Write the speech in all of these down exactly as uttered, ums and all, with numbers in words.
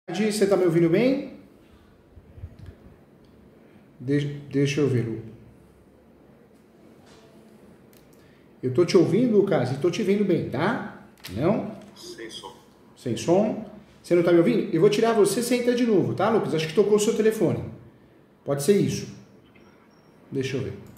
Você está me ouvindo bem? Deixa, deixa eu ver. Eu estou te ouvindo, Lucas, e estou te vendo bem, tá? Não? Sem som. Sem som? Você não está me ouvindo? Eu vou tirar você, você entra de novo, tá, Lucas? Acho que tocou o seu telefone. Pode ser isso. Deixa eu ver.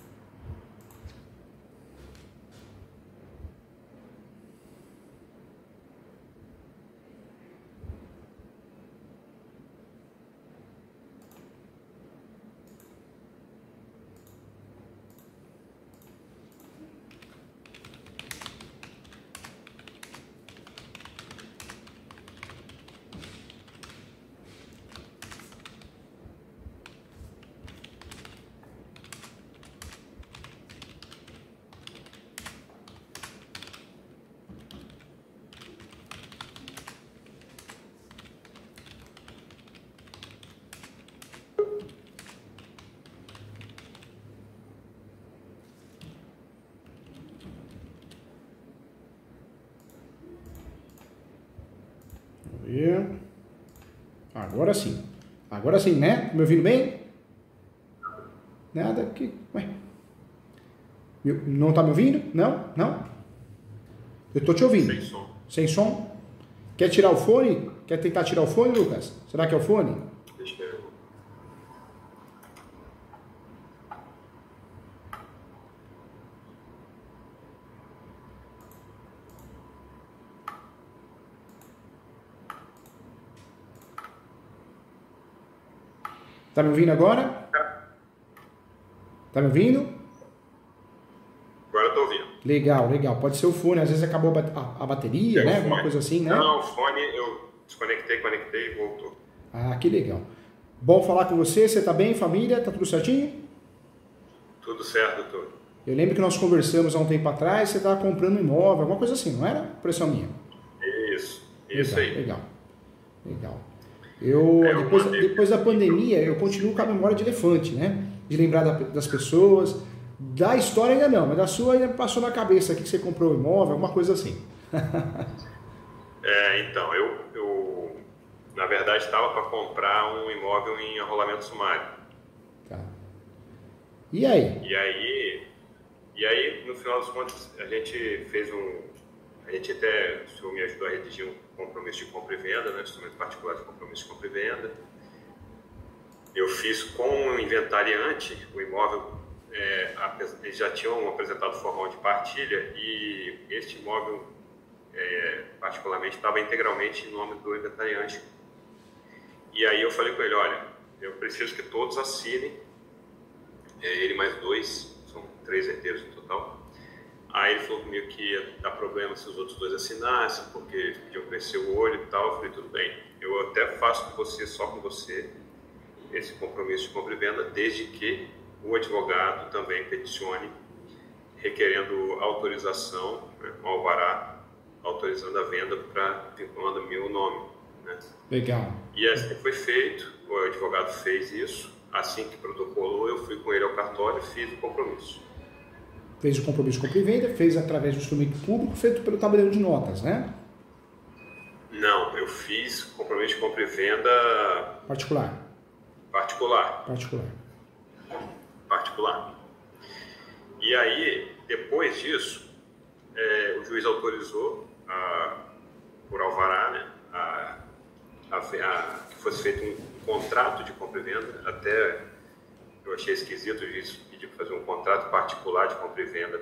Agora sim. Agora sim, né? Me ouvindo bem? Nada aqui. Ué. Não tá me ouvindo? Não? Não? Eu tô te ouvindo. Sem som. Sem som? Quer tirar o fone? Quer tentar tirar o fone, Lucas? Será que é o fone? Deixa eu ver. Tá me ouvindo agora? Tá me ouvindo? Agora eu tô ouvindo. Legal, legal. Pode ser o fone, às vezes acabou a bateria, É, né? o Alguma fone. coisa assim, né? Não, o fone eu desconectei, conectei e voltou. Ah, que legal. Bom falar com você. Você tá bem, família? Tá tudo certinho? Tudo certo, doutor. Eu lembro que nós conversamos há um tempo atrás, você estava comprando um imóvel, alguma coisa assim, não era? Impressão minha. Isso, isso legal, aí. Legal, legal. Eu, É, eu depois, mandei. depois da pandemia, eu continuo com a memória de elefante, né? De lembrar da, das pessoas. Da história ainda não, mas da sua ainda passou na cabeça aqui que você comprou um imóvel, alguma coisa assim. É, então, eu, eu na verdade estava para comprar um imóvel em arrolamento sumário. Tá. E aí? E aí, e aí, no final das contas, a gente fez um... A gente até, o senhor me ajudou a redigir um compromisso de compra e venda, né? Instrumento particular de compromisso de compra e venda. Eu fiz com o inventariante, o imóvel, é, eles já tinham apresentado formal de partilha e este imóvel, é, particularmente, estava integralmente em nome do inventariante. E aí eu falei com ele, olha, eu preciso que todos assinem, é, ele mais dois, são três herdeiros no total. Aí ele falou comigo que ia dar problema se os outros dois assinassem, porque eles podiam crescer o olho e tal. Eu falei, tudo bem, eu até faço com você, só com você, esse compromisso de compra e venda, desde que o advogado também peticione, requerendo autorização, né, um alvará, autorizando a venda para vinculando meu nome. Né? Legal. E assim foi feito, o advogado fez isso, assim que protocolou, eu fui com ele ao cartório e fiz o compromisso. Fez o compromisso de compra e venda, fez através do instrumento público, feito pelo tabuleiro de notas, né? Não, eu fiz compromisso de compra e venda... Particular. Particular. Particular. Particular. E aí, depois disso, é, o juiz autorizou, a, por alvará, né, a, a, a, que fosse feito um contrato de compra e venda. Até eu achei esquisito o juiz pedir para fazer um contrato particular de compra e venda.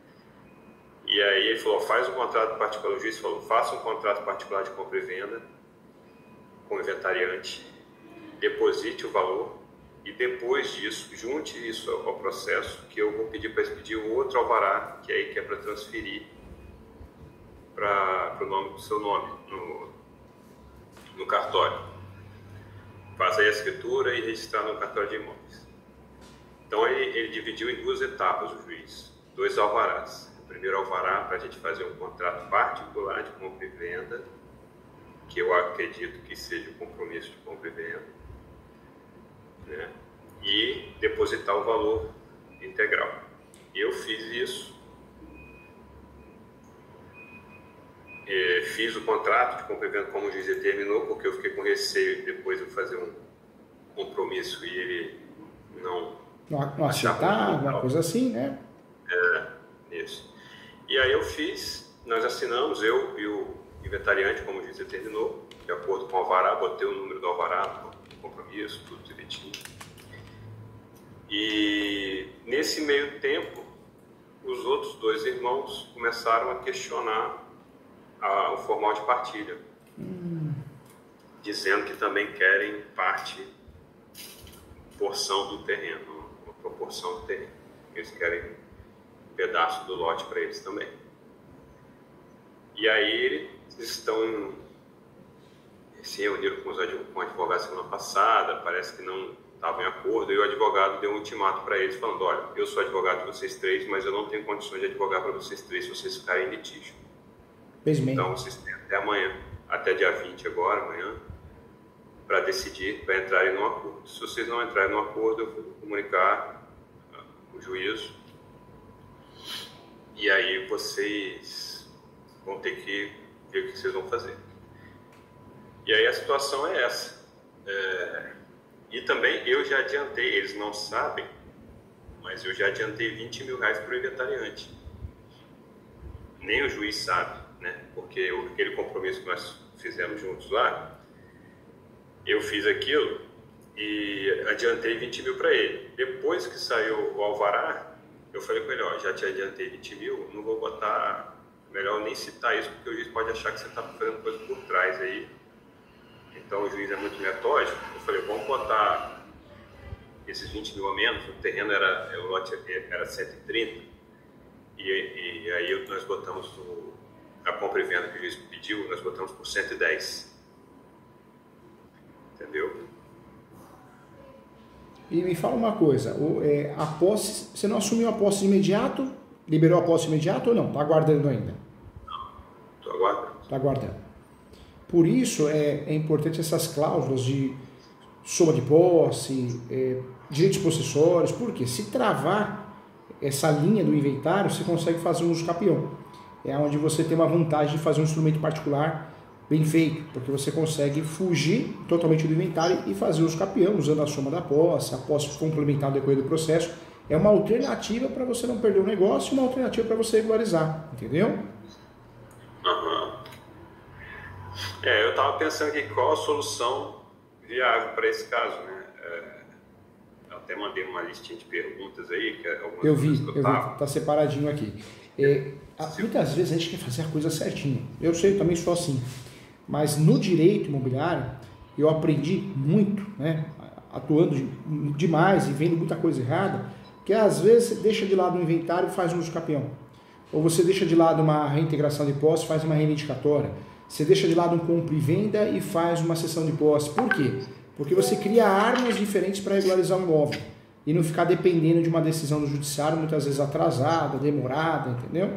E aí ele falou, faz um contrato particular. O juiz falou, faça um contrato particular de compra e venda com o inventariante, deposite o valor e depois disso, junte isso ao processo, que eu vou pedir para expedir um outro alvará, que aí que é para transferir para o nome do seu nome no, no cartório. Faz aí a escritura e registrar no cartório de imóveis. Então ele, ele dividiu em duas etapas o juiz, dois alvarás. O primeiro alvará para a gente fazer um contrato particular de compra e venda, que eu acredito que seja o compromisso de compra e venda, né? E depositar o valor integral. Eu fiz isso eh, fiz o contrato de compra e venda como o juiz determinou, porque eu fiquei com receio de depois eu fazer um compromisso e ele não... Não, não aceitar, alguma coisa assim, né? É, isso. E aí eu fiz, nós assinamos, eu e o inventariante, como o juiz determinou, de acordo com o alvará, botei o número do alvará, o compromisso, tudo direitinho. E nesse meio tempo, os outros dois irmãos começaram a questionar a, o formal de partilha, hum. dizendo que também querem parte, porção do terreno, uma proporção do terreno. Eles querem um pedaço do lote para eles também. E aí eles estão se reuniram com os advogados semana passada, parece que não estavam em acordo, e o advogado deu um ultimato para eles, falando, olha, eu sou advogado de vocês três, mas eu não tenho condições de advogar para vocês três se vocês ficarem em litígio. Então vocês têm até amanhã, até dia vinte agora, amanhã, para decidir, para entrarem num acordo. Se vocês não entrarem num acordo, eu vou comunicar o juízo, e aí vocês vão ter que ver o que vocês vão fazer. E aí a situação é essa. É... E também eu já adiantei, eles não sabem, mas eu já adiantei vinte mil reais para o inventariante. Nem o juiz sabe, né? Porque aquele compromisso que nós fizemos juntos lá, eu fiz aquilo e adiantei vinte mil para ele. Depois que saiu o alvará, eu falei com ele, ó, já te adiantei vinte mil, não vou botar, melhor nem citar isso, porque o juiz pode achar que você está fazendo coisa por trás aí. Então o juiz é muito metódico. Eu falei, vamos botar esses vinte mil a menos, o terreno era, o lote era cento e trinta, e, e aí nós botamos o, a compra e venda que o juiz pediu, nós botamos por cento e dez. Entendeu? E me fala uma coisa, o, é, a posse, você não assumiu a posse de imediato? Liberou a posse de imediato ou não? Está aguardando ainda? Não, estou aguardando. Está aguardando. Por isso é, é importante essas cláusulas de soma de posse, é, direitos possessórios, porque se travar essa linha do inventário, você consegue fazer um uso capião. É onde você tem uma vantagem de fazer um instrumento particular bem feito, porque você consegue fugir totalmente do inventário e fazer uso capião, usando a soma da posse, a posse complementar no decorrer do processo. É uma alternativa para você não perder o negócio e uma alternativa para você regularizar, entendeu? Uhum. É, eu estava pensando aqui qual a solução viável para esse caso, né? É, eu até mandei uma listinha de perguntas aí. Que algumas eu vi, eu vi, tá separadinho aqui. É, muitas vezes a gente quer fazer a coisa certinha. Eu sei, eu também sou assim. Mas no direito imobiliário, eu aprendi muito, né? Atuando demais e vendo muita coisa errada, que às vezes você deixa de lado o inventário e faz um uso capião. Ou você deixa de lado uma reintegração de posse e faz uma reivindicatória. Você deixa de lado um compra e venda e faz uma cessão de posse. Por quê? Porque você cria armas diferentes para regularizar o imóvel e não ficar dependendo de uma decisão do judiciário, muitas vezes atrasada, demorada, entendeu?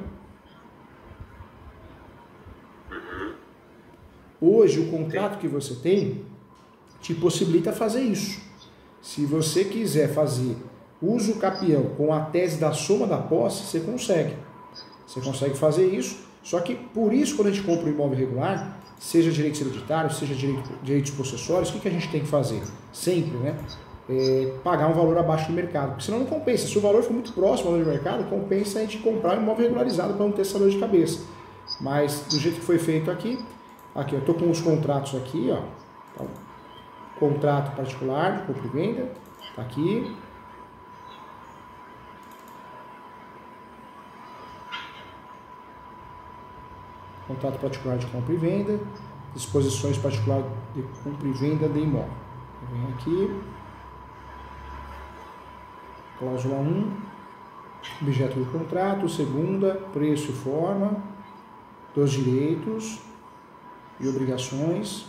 Hoje, o contrato que você tem te possibilita fazer isso. Se você quiser fazer uso capião com a tese da soma da posse, você consegue. Você consegue fazer isso. Só que, por isso, quando a gente compra um imóvel regular, seja direitos hereditários, seja direito, direitos possessórios, o que, que a gente tem que fazer? Sempre, né? É, pagar um valor abaixo do mercado. Porque senão não compensa. Se o valor for muito próximo ao valor do mercado, compensa a gente comprar um imóvel regularizado para não ter essa dor de cabeça. Mas, do jeito que foi feito aqui, aqui eu estou com os contratos aqui, ó. Então, contrato particular de compra e venda, tá aqui. Contrato particular de compra e venda, disposições particulares de compra e venda de imóvel. Vem aqui, cláusula um, objeto do contrato, segunda, preço e forma dos direitos e obrigações,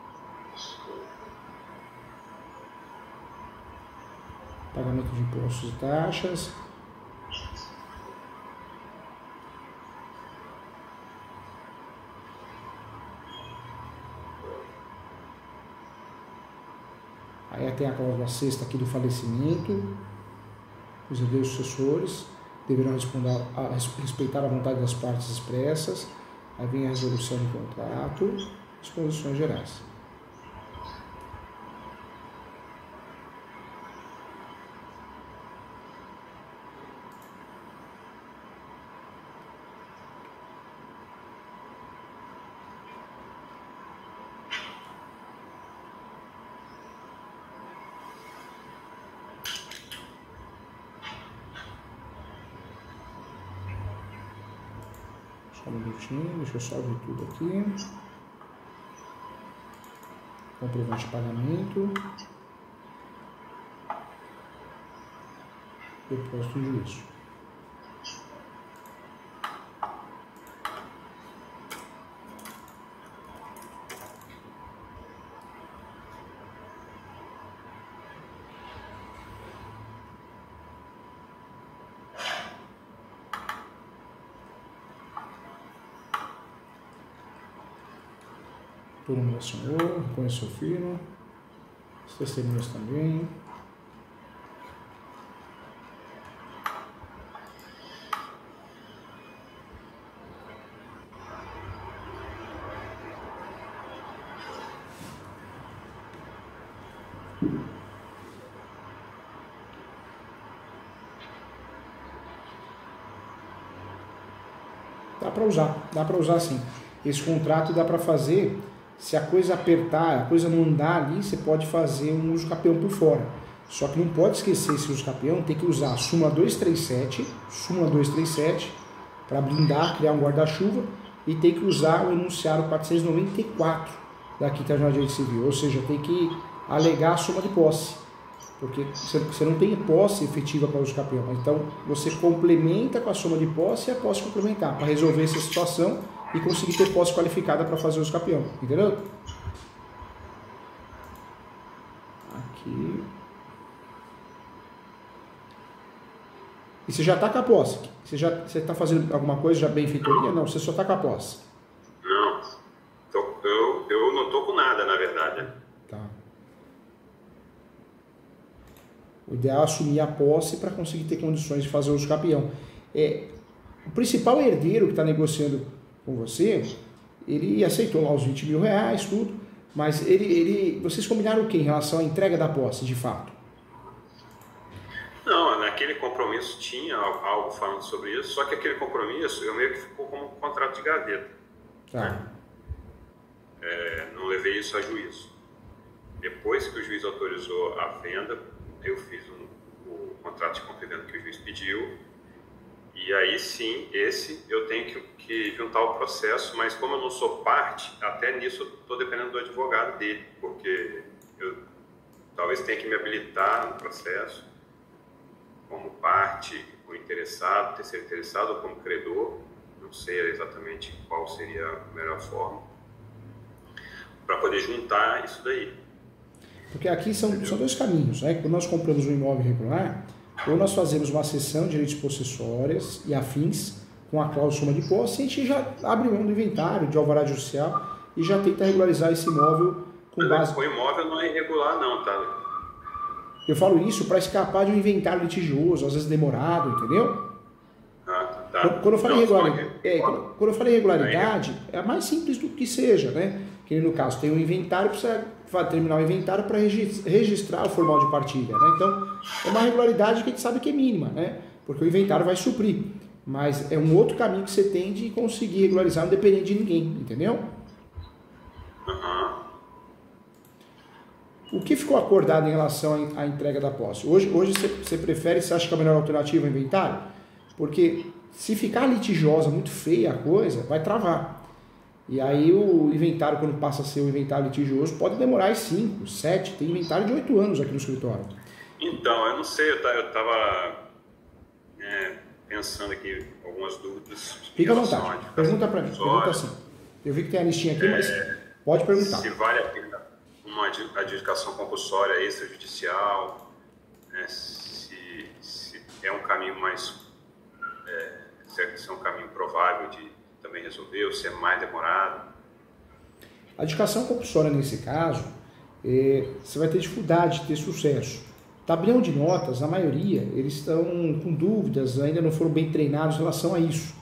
pagamento de impostos e taxas, aí tem a cláusula sexta aqui do falecimento. Os herdeiros sucessores deverão responder a, a respeitar a vontade das partes expressas. Aí vem a resolução do contrato, disposições gerais. Só um minutinho, deixa eu só abrir tudo aqui. Comprovante de pagamento. Depósito de juízo. Todo mundo assinou, reconheceu o firma, as testemunhas também. Dá para usar, dá para usar sim. Esse contrato dá para fazer. Se a coisa apertar, a coisa não andar ali, você pode fazer um uso capião por fora. Só que não pode esquecer esse uso capião, tem que usar a súmula duzentos e trinta e sete, súmula duzentos e trinta e sete, para blindar, criar um guarda-chuva, e tem que usar o enunciado quatrocentos e noventa e quatro da Quinta Jornada de Direito Civil, ou seja, tem que alegar a soma de posse, porque você não tem posse efetiva para o uso capião. Então, você complementa com a soma de posse e a posse complementar, para resolver essa situação e conseguir ter posse qualificada para fazer o uso capião, entendeu? Aqui. E você já está com a posse? Você já você está fazendo alguma coisa já benfeitoria? Não, você só está com a posse. Não, tô, eu, eu não estou com nada, na verdade. Tá. O ideal é assumir a posse para conseguir ter condições de fazer o uso capião. É, o principal herdeiro que está negociando com você, ele aceitou lá os vinte mil reais, tudo, mas ele, ele, vocês combinaram o que em relação à entrega da posse, de fato? Não, naquele compromisso tinha algo falando sobre isso, só que aquele compromisso eu meio que ficou como um contrato de gaveta. Tá. Né? É, não levei isso a juízo. Depois que o juiz autorizou a venda, eu fiz um, o contrato de compra e venda que o juiz pediu. E aí sim, esse eu tenho que, que juntar o processo, mas como eu não sou parte, até nisso eu estou dependendo do advogado dele, porque eu talvez tenha que me habilitar no processo, como parte, como interessado, terceiro interessado ou como credor, não sei exatamente qual seria a melhor forma, para poder juntar isso daí. Porque aqui são, são dois caminhos, né? Quando nós compramos um imóvel irregular, ou nós fazemos uma cessão de direitos possessórias e afins com a cláusula de posse, e a gente já abre mão do inventário, de alvará judicial e já tenta regularizar esse imóvel com Mas base... O imóvel não é irregular não, tá? Eu falo isso para escapar de um inventário litigioso, às vezes demorado, entendeu? Ah, tá. Quando, quando, eu falei não, regularidade, é, quando, quando eu falei regularidade, é mais simples do que seja, né? Que no caso tem um inventário, precisa terminar o inventário para registrar o formal de partilha, né? Então, é uma regularidade que a gente sabe que é mínima, né? Porque o inventário vai suprir. Mas é um outro caminho que você tem de conseguir regularizar não dependendo de ninguém, entendeu? Uhum. O que ficou acordado em relação à entrega da posse? Hoje, hoje você, você prefere, você acha que a melhor alternativa é o inventário? Porque se ficar litigiosa, muito feia a coisa, vai travar. E aí o inventário, quando passa a ser um inventário litigioso, pode demorar cinco, sete, tem inventário de oito anos aqui no escritório. Então, eu não sei, eu estava é, pensando aqui algumas dúvidas. Fica à vontade, pergunta para mim, pergunta assim. Eu vi que tem a listinha aqui, é, mas pode perguntar. Se vale a pena uma adjudicação compulsória extrajudicial, né, se, se é um caminho mais, é, se é um caminho provável de também resolver, ou se é mais demorado. A adjudicação compulsória nesse caso, é, você vai ter dificuldade de ter sucesso. Tabelião de notas, a maioria, eles estão com dúvidas, ainda não foram bem treinados em relação a isso.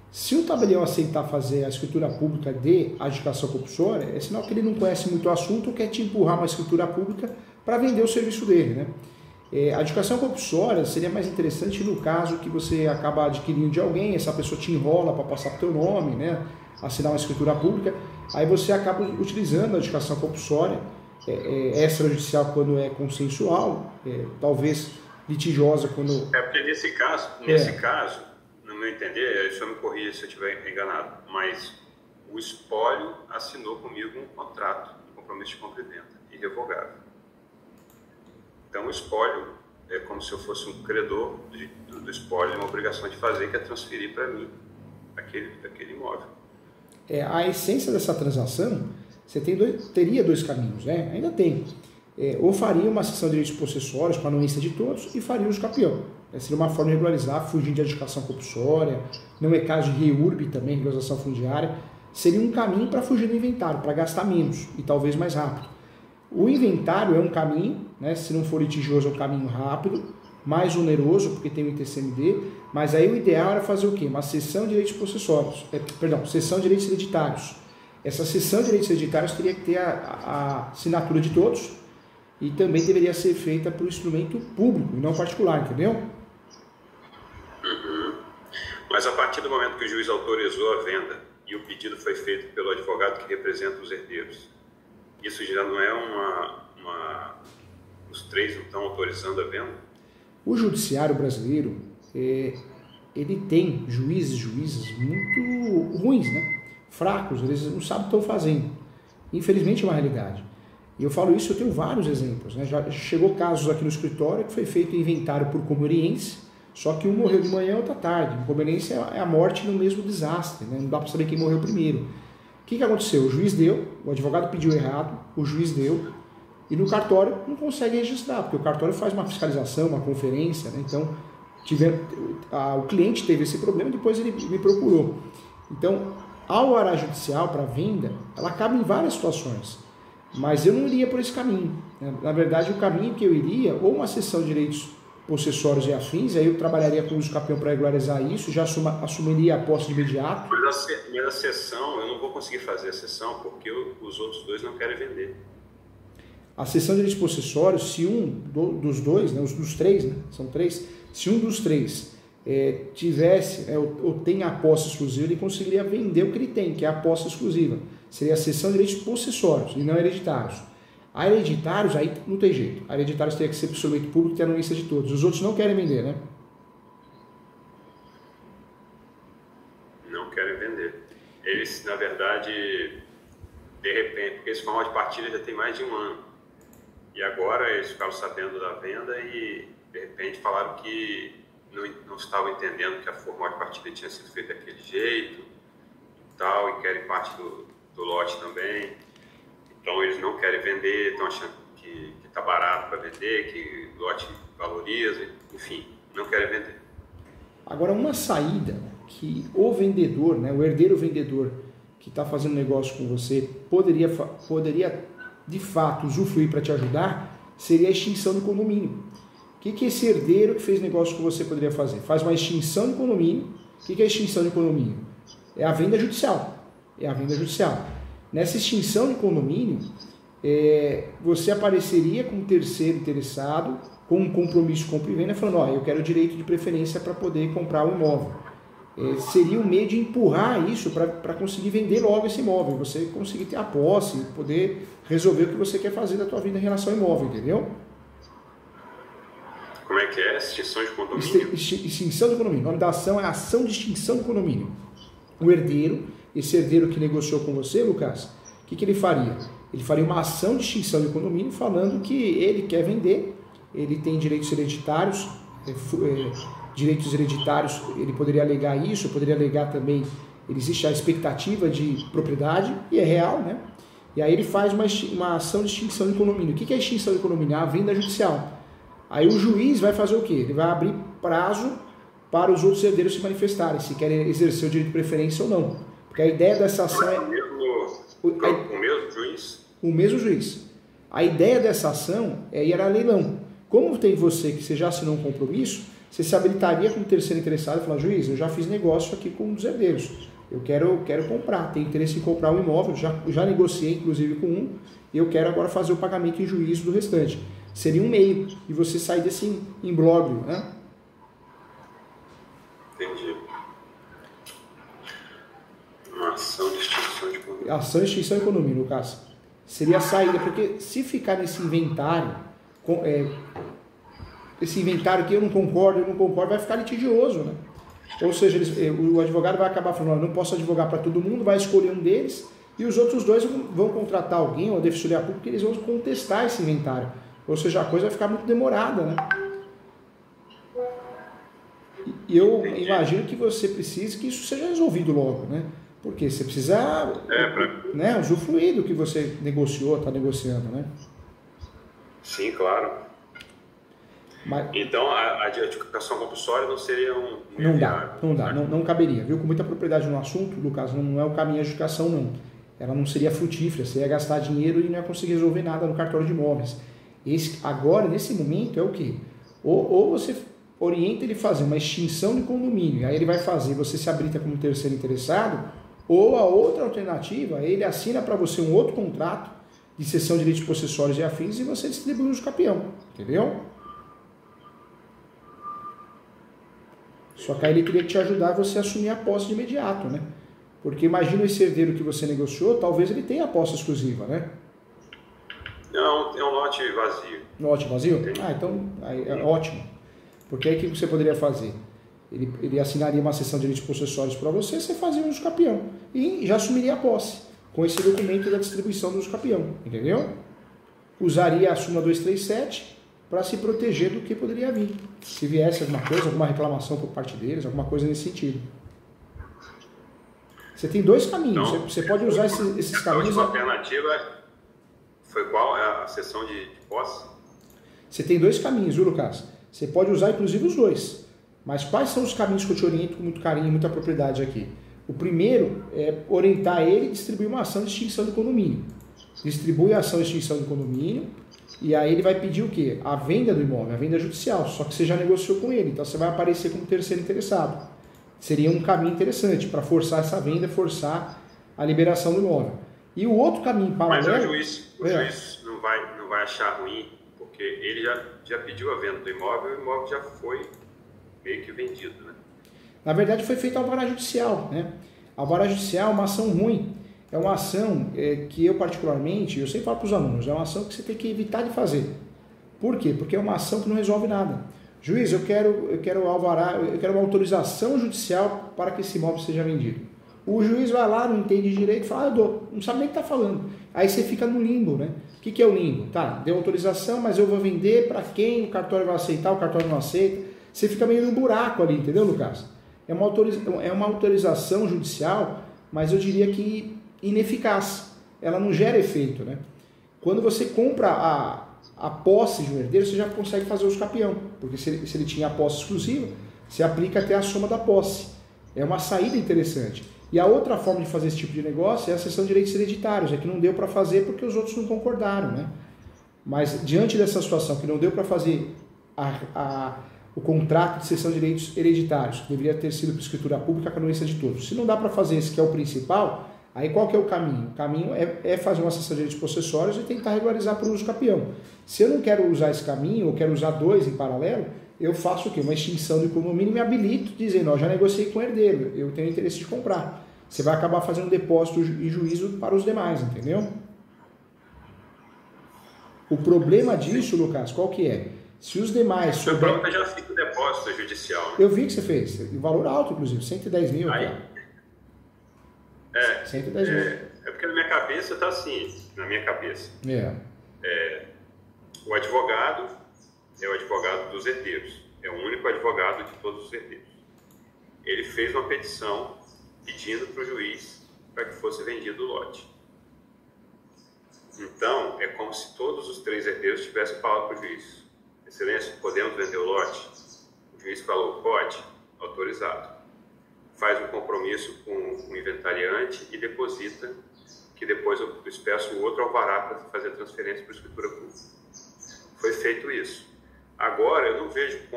Se o tabelião aceitar fazer a escritura pública de adjudicação compulsória, é sinal que ele não conhece muito o assunto ou quer te empurrar uma escritura pública para vender o serviço dele, né? É, a adjudicação compulsória seria mais interessante no caso que você acaba adquirindo de alguém, essa pessoa te enrola para passar para o teu nome, né? Assinar uma escritura pública, aí você acaba utilizando a adjudicação compulsória, é, é, extrajudicial quando é consensual, é, talvez litigiosa quando... É porque nesse caso, nesse é. caso, no meu entender, só me corrija se eu estiver enganado, mas o espólio assinou comigo um contrato, um compromisso de compra e venda, irrevogável. Então o espólio é como se eu fosse um credor de, do, do espólio, uma obrigação de fazer, que é transferir para mim aquele, aquele imóvel. É, a essência dessa transação, você tem dois, teria dois caminhos, né? Ainda tem. É, ou faria uma cessão de direitos possessórios para a anuência de todos e faria o uso capião. É, seria uma forma de regularizar, fugindo de adjudicação compulsória, não é caso de reurb também, regularização fundiária. Seria um caminho para fugir do inventário, para gastar menos e talvez mais rápido. O inventário é um caminho, né? Se não for litigioso é um caminho rápido, mais oneroso, porque tem o I T C M D, mas aí o ideal era fazer o quê? Uma cessão de direitos possessórios, é, perdão, cessão de direitos hereditários. Essa cessão de direitos hereditários teria que ter a, a, a assinatura de todos e também deveria ser feita por instrumento público e não particular, entendeu? Uhum. Mas a partir do momento que o juiz autorizou a venda e o pedido foi feito pelo advogado que representa os herdeiros, isso já não é uma... uma... os três não estão autorizando a venda? O judiciário brasileiro, é, ele tem juízes e juízes muito ruins, né? Fracos, eles não sabem o que estão fazendo. Infelizmente é uma realidade. E eu falo isso, eu tenho vários exemplos, né? Já chegou casos aqui no escritório que foi feito inventário por conveniência, só que um morreu de manhã e outro à tarde. Conveniência é a morte no mesmo desastre, né? Não dá para saber quem morreu primeiro. O que, que aconteceu? O juiz deu, o advogado pediu errado, o juiz deu, e no cartório não consegue registrar, porque o cartório faz uma fiscalização, uma conferência, né? Então tiver, a, o cliente teve esse problema, depois ele me procurou. Então, a hora judicial para venda, ela cabe em várias situações, mas eu não iria por esse caminho, né? Na verdade, o caminho que eu iria, ou uma cessão de direitos possessórios e afins, aí eu trabalharia com o uso capião para regularizar isso, já assuma, assumiria a posse de imediato. Mas a, mas a cessão, eu não vou conseguir fazer a cessão porque eu, os outros dois não querem vender. A cessão de direitos possessórios, se um do, dos dois, né, os dos três, né, são três, se um dos três é, tivesse é, ou, ou tem a posse exclusiva, ele conseguiria vender o que ele tem, que é a posse exclusiva. Seria a cessão de direitos possessórios e não hereditários. A hereditários, aí não tem jeito. A hereditários teria que ser absoluto público e ter a anuência de todos. Os outros não querem vender, né? Não querem vender. Eles, na verdade, de repente, porque esse formal de partilha já tem mais de um ano. E agora eles ficaram sabendo da venda e, de repente, falaram que não, não estavam entendendo que a formal de partilha tinha sido feita daquele jeito e tal, e querem parte do, do lote também. Então, eles não querem vender, estão achando que está barato para vender, que o lote valoriza, enfim, não querem vender. Agora, uma saída que o vendedor, né, o herdeiro vendedor que está fazendo negócio com você, poderia, poderia de fato usufruir para te ajudar, seria a extinção do condomínio. O que, que esse herdeiro que fez negócio com você poderia fazer? Faz uma extinção de condomínio. O que, que é a extinção de condomínio? É a venda judicial. É a venda judicial. Nessa extinção de condomínio, é, você apareceria como terceiro interessado, com um compromisso de compra e venda, falando, ó, eu quero o direito de preferência para poder comprar o imóvel. É, seria um meio de empurrar isso para conseguir vender logo esse imóvel, você conseguir ter a posse, poder resolver o que você quer fazer da tua vida em relação ao imóvel, entendeu? Como é que é? Extinção de condomínio? Extinção de condomínio. O nome da ação é ação de extinção de condomínio. O herdeiro, esse herdeiro que negociou com você, Lucas, o que, que ele faria? Ele faria uma ação de extinção de condomínio falando que ele quer vender, ele tem direitos hereditários, é, é, direitos hereditários, ele poderia alegar isso, poderia alegar também, existe a expectativa de propriedade, e é real, né? E aí ele faz uma, uma ação de extinção de condomínio. O que é a extinção de condomínio? É a venda judicial. Aí o juiz vai fazer o quê? Ele vai abrir prazo para os outros herdeiros se manifestarem, se querem exercer o direito de preferência ou não. Porque a ideia dessa ação é... O mesmo, o, o mesmo juiz? O mesmo juiz. A ideia dessa ação é ir a leilão. Como tem você que você já assinou um compromisso, você se habilitaria como terceiro interessado e falar, juiz, eu já fiz negócio aqui com um dos herdeiros, eu quero, quero comprar, tenho interesse em comprar um imóvel, já, já negociei inclusive com um, e eu quero agora fazer o pagamento em juízo do restante. Seria um meio de você sair desse imbróglio, né? Entendi. Uma ação de extinção de condomínio. Ação de extinção de condomínio, Lucas. Seria a saída, porque se ficar nesse inventário, com, é, esse inventário que eu não concordo, eu não concordo, vai ficar litigioso, né? Ou seja, eles, o advogado vai acabar falando, eu não posso advogar para todo mundo, vai escolher um deles, e os outros dois vão contratar alguém, ou a defensoria pública, porque eles vão contestar esse inventário. Ou seja, a coisa vai ficar muito demorada, né? E eu Entendi. imagino que você precise que isso seja resolvido logo, né? Porque você precisa é, pra... né, usufruir do que você negociou, está negociando, né? Sim, claro. Mas... Então, a, a adjudicação compulsória não seria um... Não dá, não dá, não, não caberia. Viu? Com muita propriedade no assunto, Lucas, não é o caminho da adjudicação, não. Ela não seria frutífera, você ia gastar dinheiro e não ia conseguir resolver nada no cartório de imóveis. Esse, agora, nesse momento, é o quê? Ou, ou você orienta ele a fazer uma extinção de condomínio, aí ele vai fazer, você se habilita como terceiro interessado, ou a outra alternativa, ele assina para você um outro contrato de cessão de direitos possessórios e afins e você distribui o uso capião, entendeu? Só que aí ele teria que te ajudar a você assumir a posse de imediato, né? Porque imagina esse herdeiro que você negociou, talvez ele tenha a posse exclusiva, né? Não, é um lote vazio. Lote vazio? Ah, então aí é ótimo. Porque aí o que você poderia fazer? Ele, ele assinaria uma cessão de direitos possessórios para você, você fazia o uso capião. E já assumiria a posse, com esse documento da distribuição do uso capião, entendeu? Usaria a súmula duzentos e trinta e sete para se proteger do que poderia vir. Se viesse alguma coisa, alguma reclamação por parte deles, alguma coisa nesse sentido. Você tem dois caminhos, então, você, você pode usar esses, esses caminhos... A alternativa foi qual? A cessão de, de posse? Você tem dois caminhos, viu, Lucas? Você pode usar inclusive os dois. Mas quais são os caminhos que eu te oriento com muito carinho e muita propriedade aqui? O primeiro é orientar ele a distribuir uma ação de extinção de condomínio. Distribui a ação de extinção de condomínio e aí ele vai pedir o quê? A venda do imóvel, a venda judicial, só que você já negociou com ele, então você vai aparecer como terceiro interessado. Seria um caminho interessante para forçar essa venda, forçar a liberação do imóvel. E o outro caminho paralelo... Mas o juiz, o é. juiz não, vai, não vai achar ruim, porque ele já, já pediu a venda do imóvel e o imóvel já foi meio que vendido, né? Na verdade foi feita a alvará judicial, né? A alvará judicial é uma ação ruim, é uma ação é, que eu particularmente, eu sempre falo para os alunos, é uma ação que você tem que evitar de fazer. Por quê? Porque é uma ação que não resolve nada. Juiz, eu quero, eu quero alvará, eu quero uma autorização judicial para que esse imóvel seja vendido. O juiz vai lá, não entende direito, fala, ah, eu dou, não sabe nem o que está falando. Aí você fica no limbo, né? O que, que é o limbo? Tá, deu autorização, mas eu vou vender para quem? O cartório vai aceitar, o cartório não aceita. Você fica meio no buraco ali, entendeu, Lucas? É uma, autoriza é uma autorização judicial, mas eu diria que ineficaz. Ela não gera efeito, né? Quando você compra a, a posse de um herdeiro, você já consegue fazer o uso capião, porque se ele, se ele tinha a posse exclusiva, você aplica até a soma da posse. É uma saída interessante. E a outra forma de fazer esse tipo de negócio é a cessão de direitos hereditários, é que não deu para fazer porque os outros não concordaram, né? Mas diante dessa situação que não deu para fazer a, a, o contrato de cessão de direitos hereditários, que deveria ter sido por escritura pública com a anuência de todos, se não dá para fazer esse que é o principal, aí qual que é o caminho? O caminho é, é fazer uma cessão de direitos possessórios e tentar regularizar por uso capião. Se eu não quero usar esse caminho, ou quero usar dois em paralelo, eu faço o quê? Uma extinção do condomínio e me habilito dizendo, ó, já negociei com o herdeiro, eu tenho interesse de comprar. Você vai acabar fazendo depósito e juízo para os demais, entendeu? O problema disso, Lucas, qual que é? Se os demais... Seu souber... próprio já fica o depósito judicial. Né? Eu vi que você fez, o valor alto, inclusive, cento e dez mil. Aí, é, cento e dez mil. É, é porque na minha cabeça está assim, na minha cabeça. É. É, o advogado é o advogado dos herdeiros, é o único advogado de todos os herdeiros. Ele fez uma petição pedindo para o juiz para que fosse vendido o lote. Então, é como se todos os três herdeiros tivessem falado para o juiz, Excelência, podemos vender o lote? O juiz falou, pode, autorizado. Faz um compromisso com o inventariante e deposita, que depois eu peço o outro alvará para fazer a transferência para a escritura pública. Foi feito isso. Agora, eu não vejo como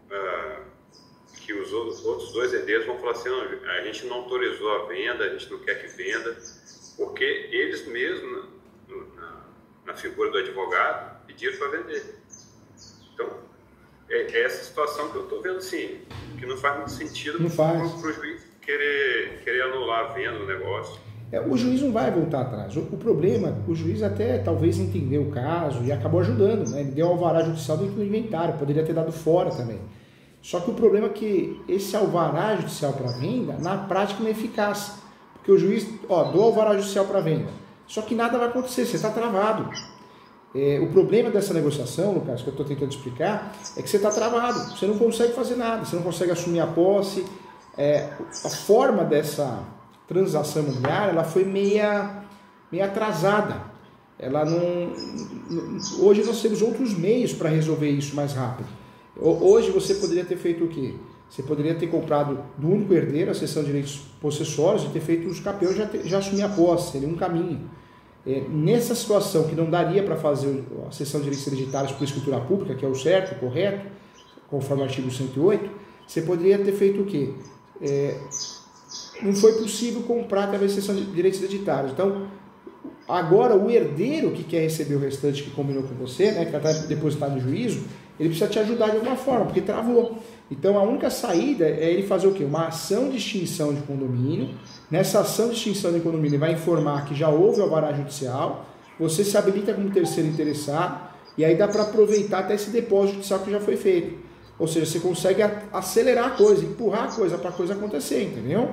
uh, que os outros, outros dois herdeiros vão falar assim, não, a gente não autorizou a venda, a gente não quer que venda, porque eles mesmos, na, na figura do advogado, pediram para vender. Então, é, é essa situação que eu estou vendo, assim, que não faz muito sentido para o juiz querer, querer anular a venda do negócio. É, o juiz não vai voltar atrás. O, o problema, o juiz até talvez entendeu o caso e acabou ajudando, né? Ele deu alvará judicial dentro do inventário, poderia ter dado fora também. Só que o problema é que esse alvará judicial para venda, na prática, não é eficaz. Porque o juiz, ó, dou alvará judicial para venda. Só que nada vai acontecer, você está travado. É, o problema dessa negociação, Lucas, que eu estou tentando explicar, é que você está travado. Você não consegue fazer nada, você não consegue assumir a posse. É, a forma dessa transação imobiliária, ela foi meia, meia atrasada. Ela não, hoje nós temos outros meios para resolver isso mais rápido. Hoje você poderia ter feito o quê? Você poderia ter comprado do único herdeiro a cessão de direitos possessórios e ter feito os capeões já, já assumir a posse, seria um caminho. É, nessa situação que não daria para fazer a cessão de direitos hereditários por escritura pública, que é o certo, o correto, conforme o artigo cento e oito, você poderia ter feito o quê? É, não foi possível comprar através da cessão de direitos hereditários. Então, agora o herdeiro que quer receber o restante que combinou com você, né, que está depositado no juízo, ele precisa te ajudar de alguma forma, porque travou. Então a única saída é ele fazer o quê? Uma ação de extinção de condomínio. Nessa ação de extinção de condomínio ele vai informar que já houve o alvará judicial, você se habilita como terceiro interessado, e aí dá para aproveitar até esse depósito judicial que já foi feito. Ou seja, você consegue acelerar a coisa, empurrar a coisa para a coisa acontecer, entendeu?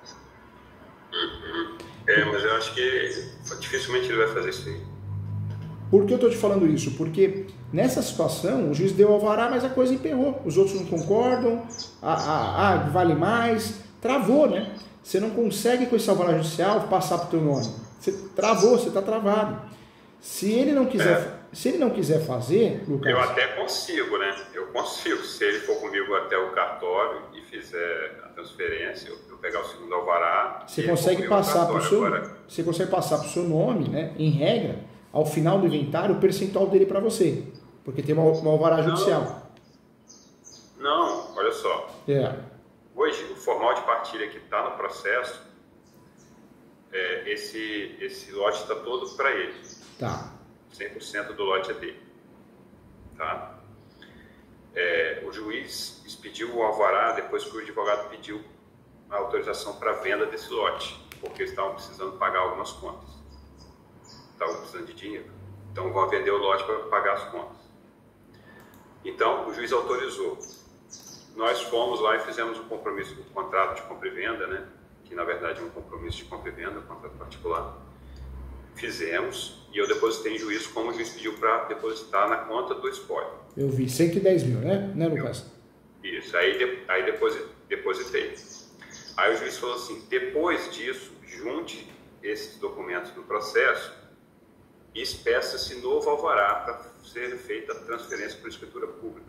É, mas eu acho que dificilmente ele vai fazer isso aí. Por que eu estou te falando isso? Porque nessa situação o juiz deu alvará, mas a coisa emperrou. Os outros não concordam, ah, ah, ah, vale mais, travou, né? Você não consegue com esse alvará judicial passar para o teu nome. Você travou, você está travado. Se ele não quiser, é. se ele não quiser fazer, Lucas... Eu até consigo, né? Eu consigo. Se ele for comigo até o cartório e fizer a transferência, eu, eu pegar o segundo alvará... Você consegue passar para o seu, agora... você consegue passar para o seu nome, né? Em regra, ao final do inventário, o percentual dele para você. Porque tem uma, uma alvará judicial. Não, não, olha só. É. Hoje, o formal de partilha que está no processo, é, esse, esse lote está todo para ele. Tá. cem por cento do lote é dele. Tá? É, o juiz expediu o alvará depois que o advogado pediu a autorização para venda desse lote, porque eles estavam precisando pagar algumas contas. Estavam precisando de dinheiro. Então, vão vender o lote para pagar as contas. Então, o juiz autorizou. Nós fomos lá e fizemos um compromisso do contrato de compra e venda, né? Que, na verdade, é um compromisso de compra e venda, um contrato particular. Fizemos e eu depositei em juízo como o juiz pediu para depositar na conta do espólio. Eu vi, cento e dez mil, né, né Lucas? Isso, aí, de, aí depositei. Aí o juiz falou assim, depois disso, junte esses documentos no processo e espeça-se novo alvará para ser feita a transferência por escritura pública.